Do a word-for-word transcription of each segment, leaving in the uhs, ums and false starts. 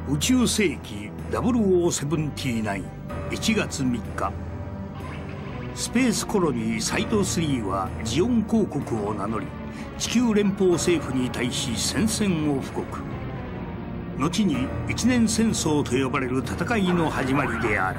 宇宙世紀ダブルオーセブンティーナイン いちがつみっか、スペースコロニーサイドスリーはジオン公国を名乗り、地球連邦政府に対し宣戦を布告。後に一年戦争と呼ばれる戦いの始まりである。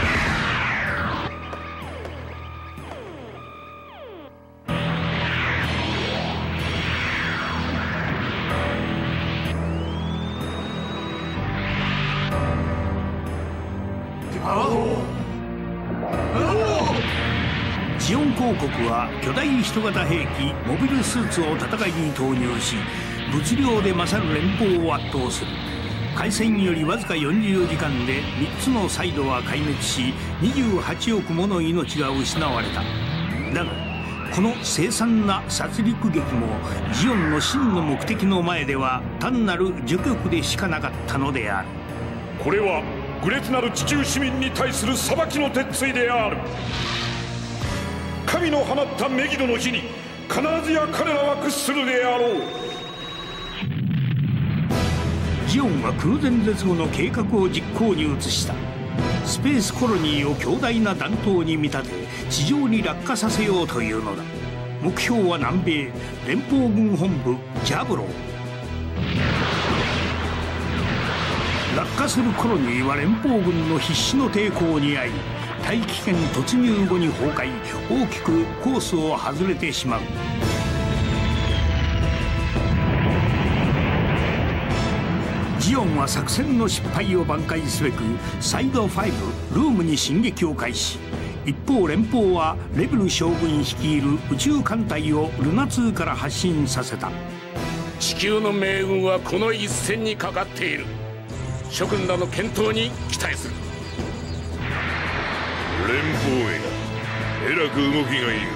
ジオン公国は巨大人型兵器モビルスーツを戦いに投入し、物量で勝る連邦を圧倒する。開戦よりわずかよんじゅうよじかんでみっつのサイドは壊滅し、にじゅうはちおくもの命が失われた。だがこの凄惨な殺戮劇もジオンの真の目的の前では単なる呪曲でしかなかったのである。 これは愚劣なる地球市民に対する裁きの鉄槌である。神の放ったメギドの日に必ずや彼らは屈するであろう。 ジオンは空前絶後の計画を実行に移した。スペースコロニーを強大な弾頭に見立て地上に落下させようというのだ。目標は南米連邦軍本部ジャブロー。落下するコロニーは連邦軍の必死の抵抗に遭い、大気圏突入後に崩壊、大きくコースを外れてしまう。ジオンは作戦の失敗を挽回すべくサイドファイブルームに進撃を開始。一方連邦はレベル将軍率いる宇宙艦隊をルナツーから発進させた。 地球の命運はこの一戦にかかっている。諸君らの健闘に期待する。 連邦へえらく動きがいいが、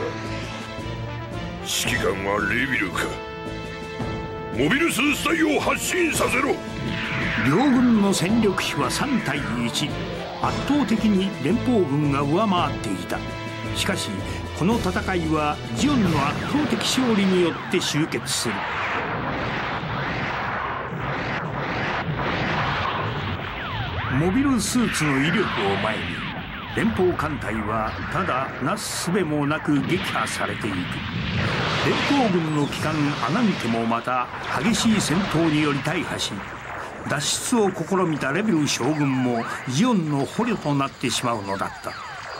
指揮官はレビルか。モビルスーツ隊を発進させろ。 両軍の戦力比はさんたいいち、圧倒的に連邦軍が上回っていた。しかしこの戦いはジオンの圧倒的勝利によって終結する。モビルスーツの威力を前に連邦艦隊はただなすすべもなく撃破されていく。連邦軍の旗艦アナンテもまた激しい戦闘により大破し、脱出を試みたレベル将軍もジオンの捕虜となってしまうのだった。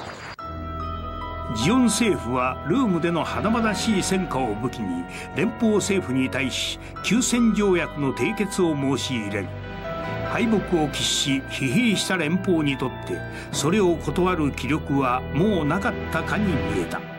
ジオン政府はルームでの華々しい戦果を武器に連邦政府に対し休戦条約の締結を申し入れる。敗北を喫し疲弊した連邦にとってそれを断る気力はもうなかったかに見えた。